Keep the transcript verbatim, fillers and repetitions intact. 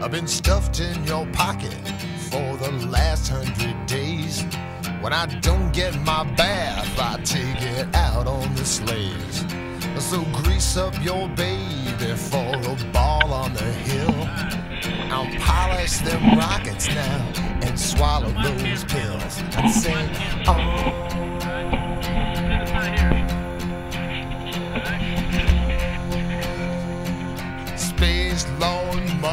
I've been stuffed in your pocket for the last hundred days. When I don't get my bath, I take it out on the sleighs. So grease up your baby for a ball on the hill. I'll polish them rockets now and swallow those pills and sing, oh. Space lawnmower